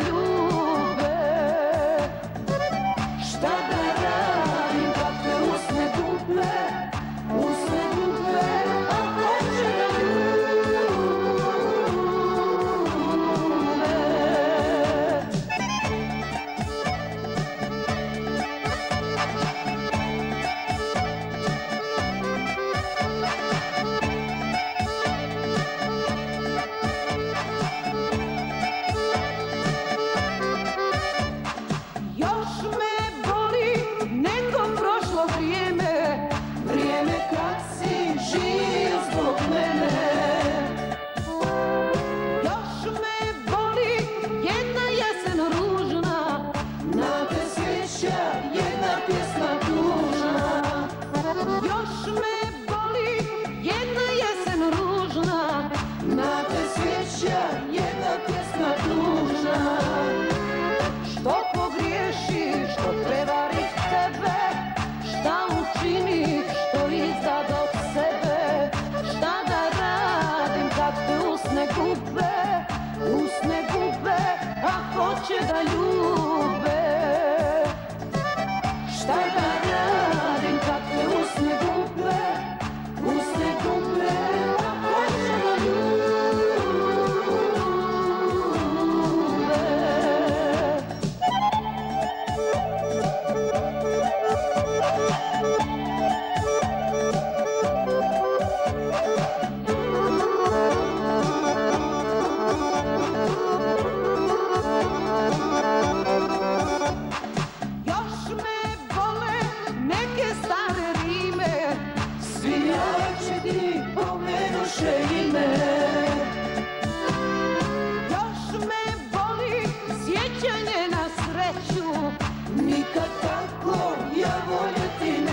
ljube. Šta da radim kad te usne dupe, a hoće da ljube. Još me boli neko prošlo vrijeme, vrijeme kad si živio zbog mene. Još me boli jedna jesen ružna, na te sjeća jedna pjesma tužna. Još me boli jedna jesen ružna, na te sjeća jedna pjesma tužna. Što pogriješiš, što prevarih tebe, šta učinih, što izdadok sebe. Šta da radim kad te usne gube, a hoće da ljube. Šta da radim kad te usne gube, a hoće da ljube. Još me bole neke stare rime, svijači ti pomenuše ime. Još me boli sjećanje na sreću, nikad tako ja voljeti